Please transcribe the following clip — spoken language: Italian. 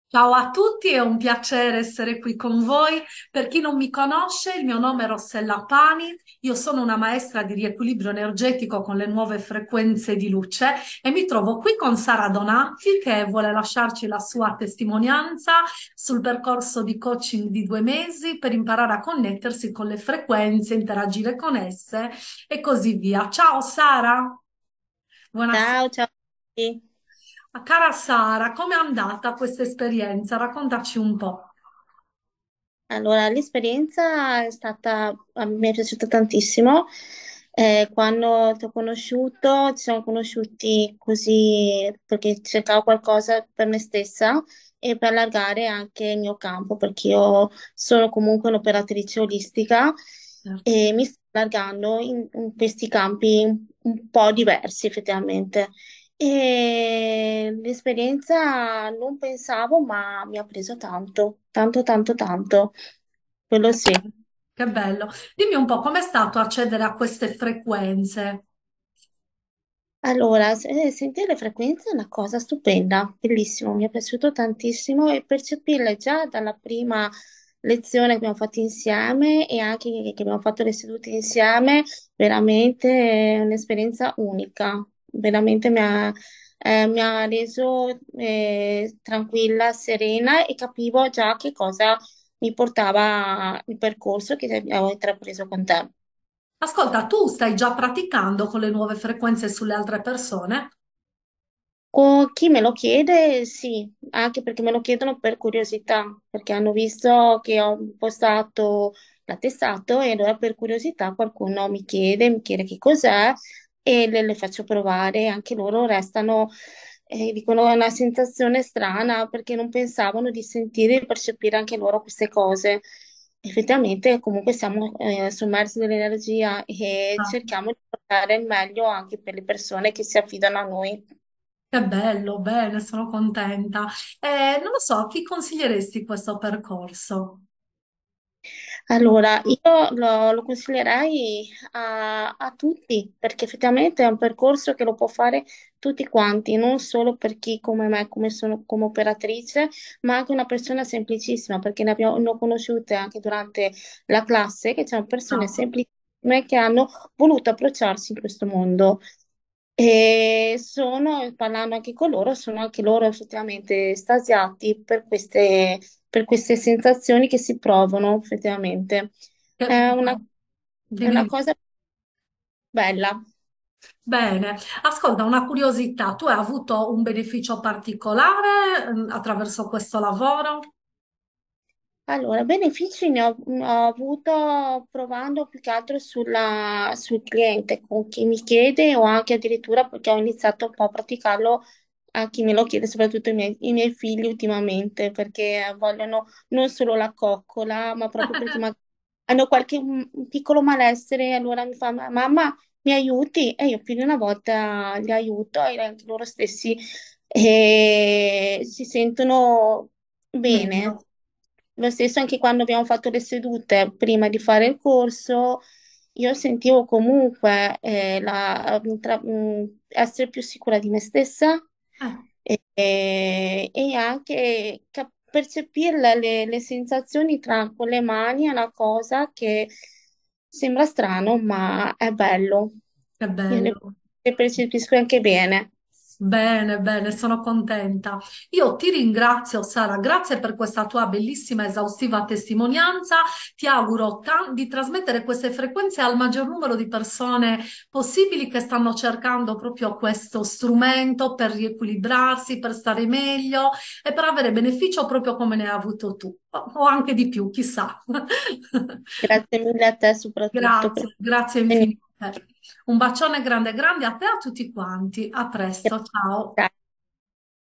Ciao a tutti, è un piacere essere qui con voi. Per chi non mi conosce, il mio nome è Rossella Pani, io sono una maestra di riequilibrio energetico con le nuove frequenze di luce e mi trovo qui con Sara Donati che vuole lasciarci la sua testimonianza sul percorso di coaching di 2 mesi per imparare a connettersi con le frequenze, interagire con esse e così via. Ciao Sara, buonasera. Ciao, ciao a tutti. Cara Sara, com'è andata questa esperienza? Raccontaci un po'. Allora, l'esperienza è stata, a me è piaciuta tantissimo. Quando ti ho conosciuto, ci siamo conosciuti così perché cercavo qualcosa per me stessa e per allargare anche il mio campo, perché io sono comunque un'operatrice olistica e mi sto allargando in questi campi un po' diversi effettivamente. E l'esperienza non pensavo, ma mi ha preso tanto, tanto, tanto, tanto. Quello sì. Che bello. Dimmi un po' com'è stato accedere a queste frequenze? Allora, sentire le frequenze è una cosa stupenda, bellissimo, mi è piaciuto tantissimo e percepirle già dalla prima lezione che abbiamo fatto insieme e anche che abbiamo fatto le sedute insieme, veramente è un'esperienza unica, veramente mi ha reso tranquilla, serena e capivo già che cosa mi portava il percorso che abbiamo intrapreso con te. Ascolta, tu stai già praticando con le nuove frequenze sulle altre persone? Con chi me lo chiede, sì, anche perché me lo chiedono per curiosità, perché hanno visto che ho postato l'attestato e allora per curiosità qualcuno mi chiede che cos'è e le faccio provare. Anche loro restano, dicono è una sensazione strana perché non pensavano di sentire e percepire anche loro queste cose. Effettivamente, comunque siamo sommersi dall'energia e Ah, cerchiamo di portare il meglio anche per le persone che si affidano a noi. che bello, bene, sono contenta. Non lo so, a chi consiglieresti questo percorso? Allora, io lo consiglierei a tutti, perché effettivamente è un percorso che lo può fare tutti quanti, non solo per chi come me, come sono come operatrice, ma anche una persona semplicissima, perché ne ho conosciute anche durante la classe, che c'erano persone Ah, semplicissime che hanno voluto approcciarsi in questo mondo. E sono, parlando anche con loro, sono anche loro effettivamente estasiati per queste sensazioni che si provano effettivamente. che- È è dimmi, una dimmi. cosa bella. Bene, ascolta, una curiosità, tu hai avuto un beneficio particolare attraverso questo lavoro? Allora, benefici ne ho avuto provando più che altro sul cliente, con chi mi chiede o anche addirittura perché ho iniziato un po' a praticarlo a chi me lo chiede, soprattutto i miei figli ultimamente, perché vogliono non solo la coccola, ma proprio perché hanno qualche un piccolo malessere, allora mi fa, mamma, mi aiuti? E io più di una volta li aiuto e anche loro stessi si sentono bene. Meglio. Lo stesso anche quando abbiamo fatto le sedute prima di fare il corso, io sentivo comunque essere più sicura di me stessa Eh. e anche percepire le sensazioni con le mani è una cosa che sembra strano, ma è bello. Che Io bello. le percepisco anche bene. Bene, bene, sono contenta. Io ti ringrazio, Sara, grazie per questa tua bellissima, esaustiva testimonianza. Ti auguro di trasmettere queste frequenze al maggior numero di persone possibili che stanno cercando proprio questo strumento per riequilibrarsi, per stare meglio e per avere beneficio proprio come ne hai avuto tu, o anche di più, chissà. Grazie mille a te soprattutto per Grazie, grazie infinite. Un bacione grande grande a te e a tutti quanti. A presto, ciao.